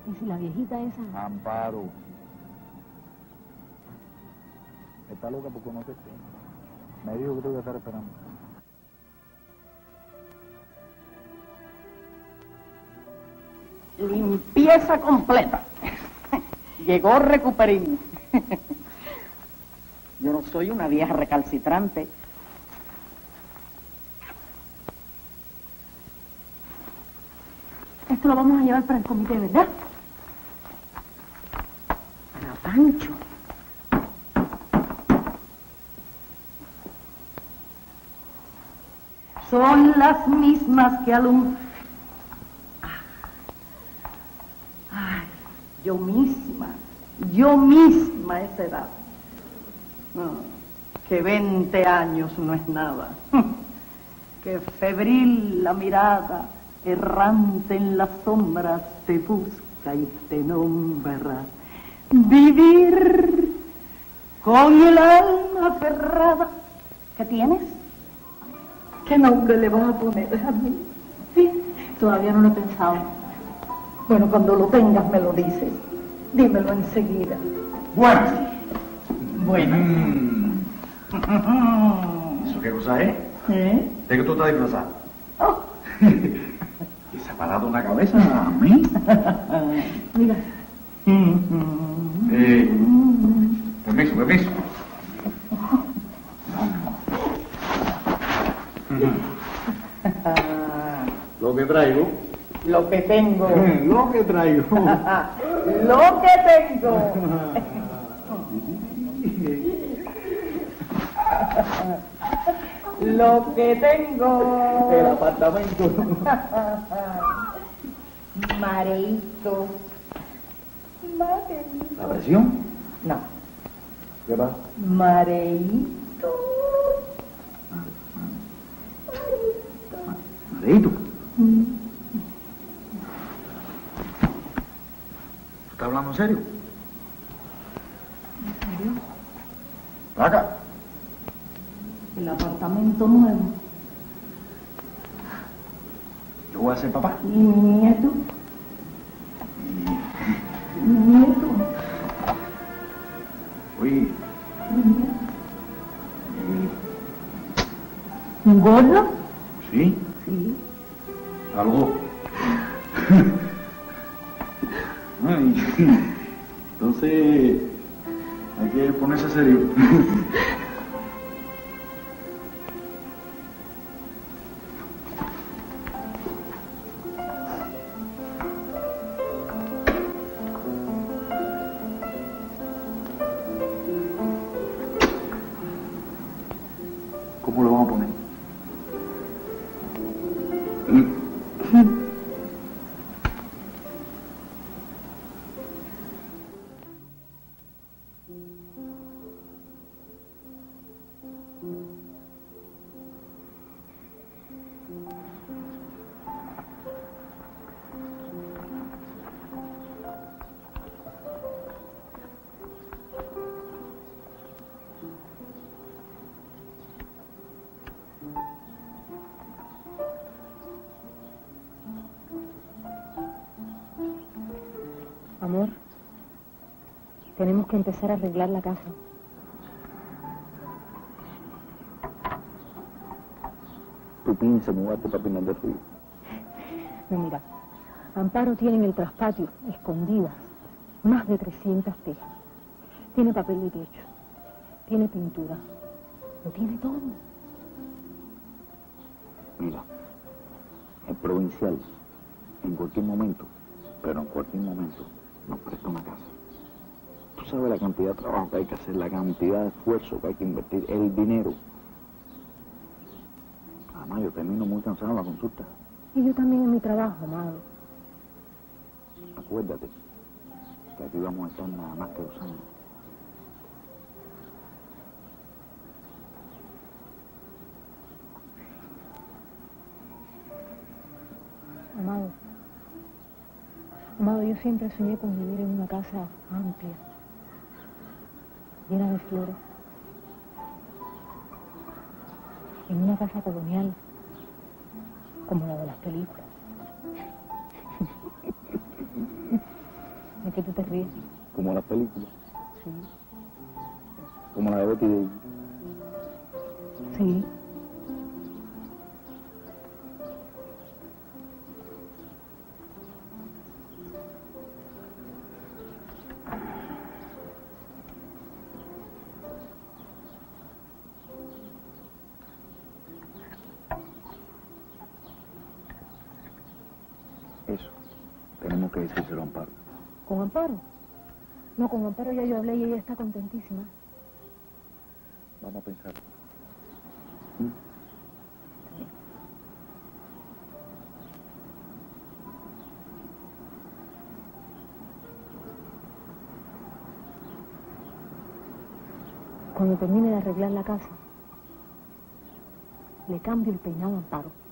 ¿Y si la viejita esa? Amparo. Está loca por conocerte. Me dijo que te iba a estar esperando. Limpieza completa. Llegó Recuperín. Yo no soy una vieja recalcitrante. Esto lo vamos a llevar para el comité, ¿verdad? Para Pancho. Son las mismas que alumbran. Ay, yo misma a esa edad. Que 20 años no es nada. Que febril la mirada, errante en las sombras, te busca y te nombra. Vivir con el alma aferrada. ¿Qué tienes? ¿Qué nombre le vas a poner a mí? Sí, todavía no lo he pensado. Bueno, cuando lo tengas me lo dices. Dímelo enseguida. Bueno. Bueno. ¿Eso qué cosa es? ¿Eh? ¿De qué tú estás disfrazado? Oh. ¿Y se ha parado una cabeza a mí? Mira. Permiso. Lo que traigo. Lo que tengo. Lo que traigo. Lo que tengo. Lo que tengo. El apartamento. Mareito. ¿La presión? No. ¿Qué pasa? Mareito. ¿Mareito? ¿Estás hablando en serio? ¿En serio? Acá. El apartamento nuevo. Yo voy a ser papá. ¿Y mi nieto? Mi nieto. Oye. ¿Un gordo? ¿Sí? Sí. Algo. Ay, entonces hay que ponerse serio. ¿Cómo lo vamos a poner? Amor, tenemos que empezar a arreglar la casa. ¿Tú piensas mudarte para Pinar del Río? No, mira, Amparo tiene en el traspatio, escondidas, más de 300 tejas. Tiene papel de techo, tiene pintura, lo tiene todo. Mira, el provincial, en cualquier momento, pero en cualquier momento, nos presta una casa. Tú sabes la cantidad de trabajo que hay que hacer, la cantidad de esfuerzo que hay que invertir, el dinero. Además, yo termino muy cansado en la consulta. Y yo también en mi trabajo, amado. Acuérdate que aquí vamos a estar nada más que 2 años. Amado, yo siempre soñé con vivir en una casa amplia, llena de flores, en una casa colonial, como la de las películas. ti de ella? Sí. Eso. Tenemos que decírselo a Amparo. ¿Con Amparo? No, con Amparo ya yo hablé y ella está contentísima. Vamos a pensar. Cuando termine de arreglar la casa, le cambio el peinado a Amparo.